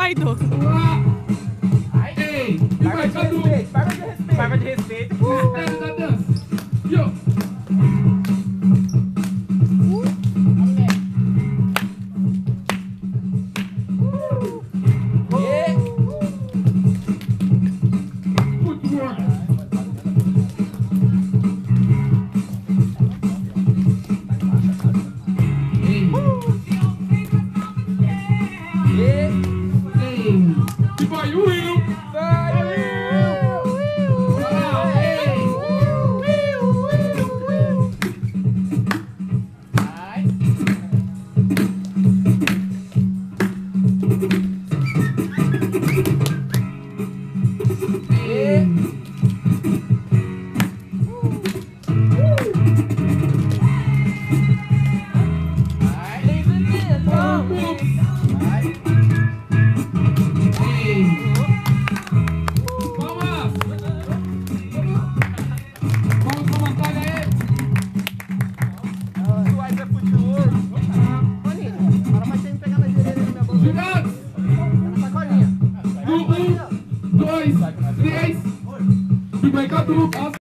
vaidoso. Ei, Barba de respeito, barba de respeito. Barba de respeito. Mistério da dança. Yo. Footwork. Ei, que vai o Will. Dois, três, e vai cá,